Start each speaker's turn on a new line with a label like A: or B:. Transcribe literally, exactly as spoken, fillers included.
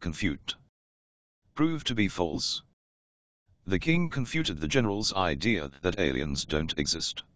A: confute proved to be false. The king confuted the general's idea that aliens don't exist.